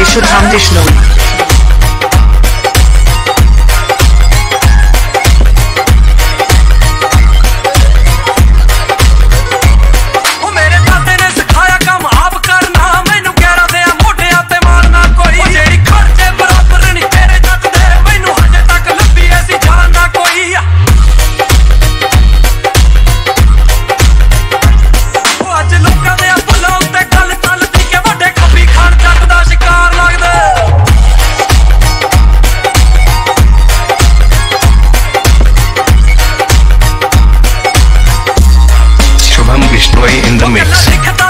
DJ Shubham Bishnoi. In the mix.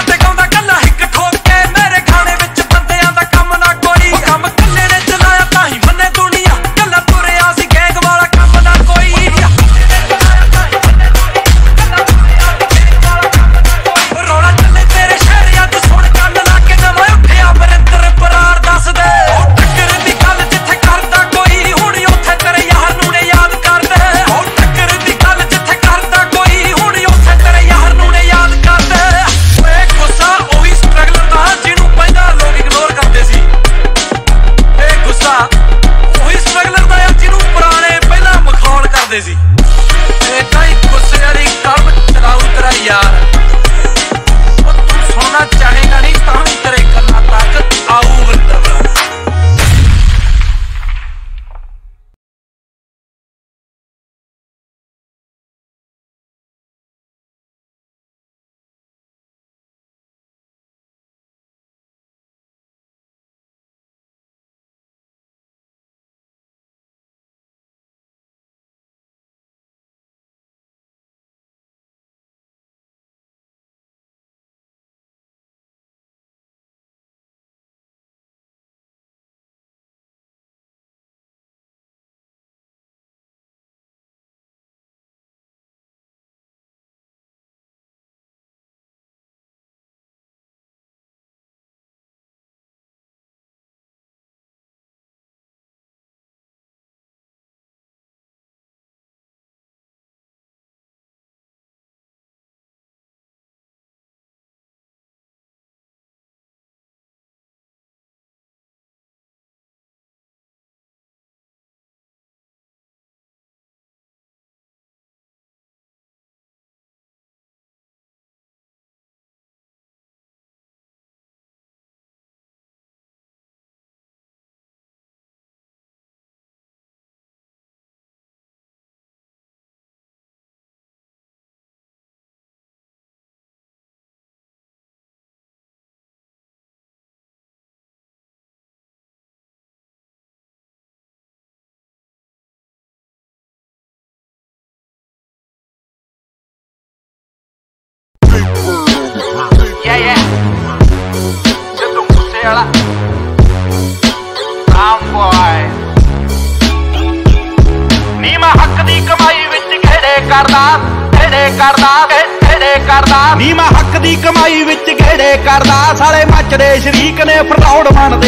नी मैं हक दी कमाई विच घेड़े करदा साले मचड़े शरीक ने फरौड़ मनदे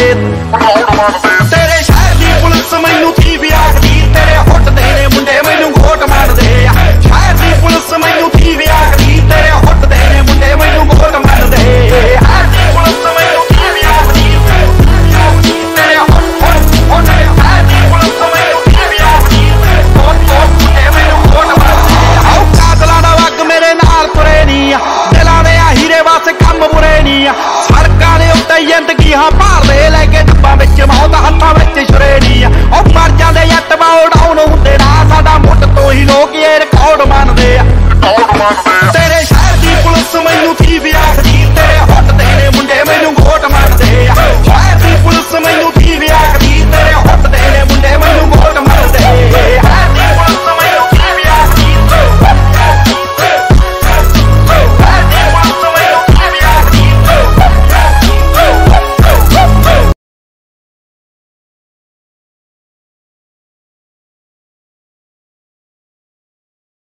तेरे शहर दी पुलिस मैनू थी भी आखदी तेरे हुट दे ने मुंडे मैनू घोट मनदे शहर दी पुलिस मैनू थी भी आखदी तेरे हुट दे ने मुंडे मैनू घोट मनदे शहर दी पुलिस मैनू थी भी आखदी तेरे हुट शहर दी पुलिस मैनू थी भी आखदी मुंडे मैनू घोट मनदे आओ कातला दा वग मेरे नाल तुरे नी दिलां दे हीरे वास कम बुरे नी सड़कां दे उत्ते जिंदगी हां भालदे लैके डब्बां विच मौत हत्थां विच छुरे नी ओ मर जांदे जट बाउ डाउन हुंदे ना साडा मुੱਢ ਤੋਂ ही लोग ये रिकॉर्ड मनदे